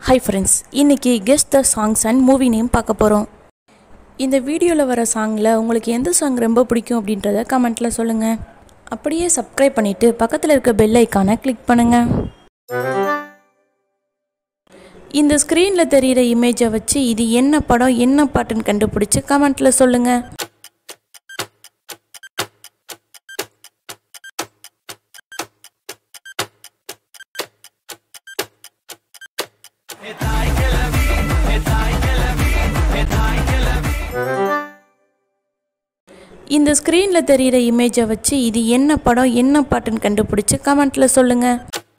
Hi friends, இன்னைக்கு guess the songs and movie name பார்க்க போறோம். இந்த வீடியோல வர சாங்ல உங்களுக்கு எந்த சாங் ரொம்ப பிடிக்கும் அப்படின்றத கமெண்ட்ல சொல்லுங்க. அப்படியே subscribe பண்ணிட்டு பக்கத்துல இருக்க bell ஐகானை click பண்ணுங்க. இந்த ஸ்கிரீன்ல தெரியுற இமேஜை வச்சு இது என்ன படம் என்ன பாட்டுன்னு கண்டுபிடிச்சு கமெண்ட்ல சொல்லுங்க. இந்த ஸ்கிரீன்ல தெரியுற இமேஜை வச்சு இது என்ன படம் என்ன பாட்டுன்னு கண்டுபிடிச்சு கமெண்ட்ல சொல்லுங்க.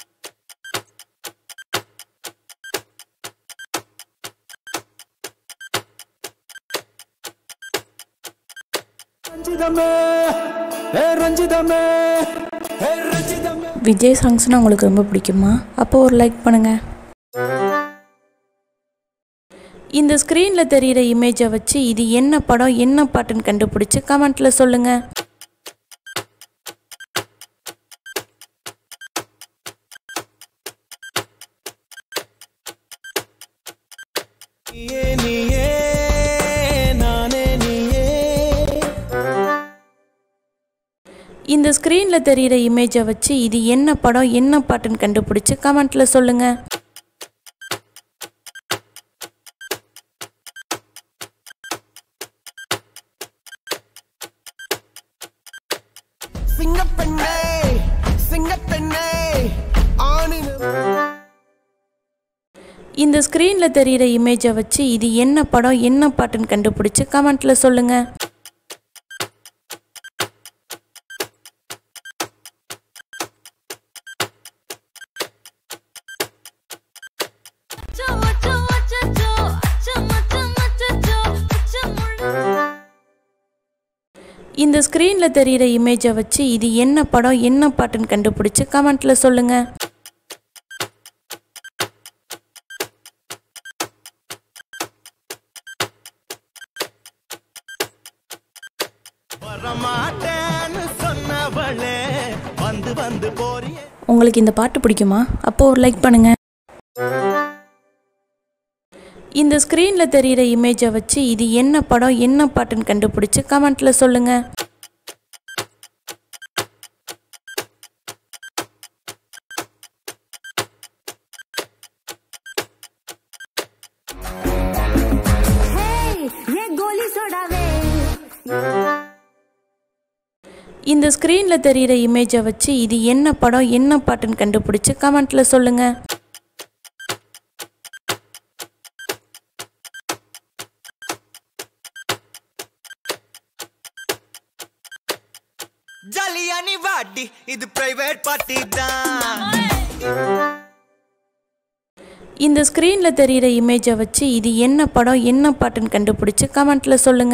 விஜய் சாங்ஸ்னா உங்களுக்கு ரொம்ப பிடிக்குமா? அப்போ ஒரு லைக் பண்ணுங்க. இந்த ஸ்கிரீன்ல தெரியுற இமேஜை வச்சு இது என்ன படம் என்ன பாட்டுன்னு கண்டுபிடிச்சு கமெண்ட்ல சொல்லுங்க. இந்த ஸ்கிரீன்ல தெரியுற இமேஜை வச்சு இது என்ன படம் என்ன பாட்டுன்னு கண்டுபிடிச்சு கமெண்ட்ல சொல்லுங்க. இந்த ஸ்கிரீன்ல தெரியுற இமேஜை வச்சு இது என்ன படம் என்ன பாட்டுன்னு கண்டுபிடிச்சு கமெண்ட்ல சொல்லுங்க. இந்த ஸ்கிரீன்ல தெரியுற இமேஜை வச்சு இது என்ன படம் என்ன பாட்டுன்னு கண்டுபிடிச்சு கமெண்ட்ல சொல்லுங்க. உங்களுக்கு இந்த பாட்டு பிடிக்குமா? அப்போ ஒரு லைக் பண்ணுங்க. இந்த ஸ்கிரீன்ல தெரியுற இமேஜை வச்சு இது என்ன படம் என்ன பாட்டுன்னு கண்டுபிடிச்சு கமெண்ட்ல சொல்லுங்க. இந்த ஸ்கிரீன்ல தெரியுற இமேஜை வச்சு இது என்ன படம் என்ன பாட்டுன்னு கண்டுபிடிச்சு கமெண்ட்ல சொல்லுங்க. ஜலியானி வாடி இது பிரைவேட் பார்ட்டி தான். இந்த ஸ்கிரீன்ல தெரியுற இமேஜை வச்சு இது என்ன படம் என்ன பாட்டுன்னு கண்டுபிடிச்சு கமெண்ட்ல சொல்லுங்க.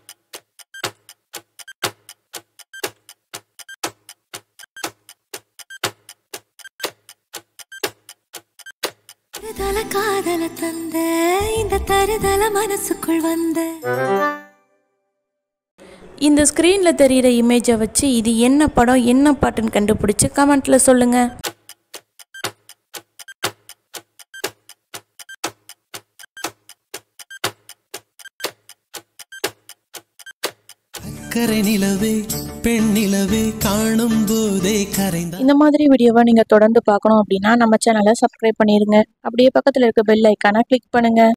காதல தந்த இந்த தருதல மனசுக்குள் வந்த இந்த ஸ்கிரீன்ல தெரியுற இமேஜை வச்சு இது என்ன படம் என்ன பாட்டுன்னு கண்டுபிடிச்சு கமெண்ட்ல சொல்லுங்க. இந்த மாதிரி வீடியோவை நீங்க தொடர்ந்து பார்க்கணும் அப்படின்னா நம்ம சேனலை சப்ஸ்கிரைப் பண்ணிருங்க. அப்படியே பக்கத்துல இருக்க பெல் ஐகானை கிளிக் பண்ணுங்க.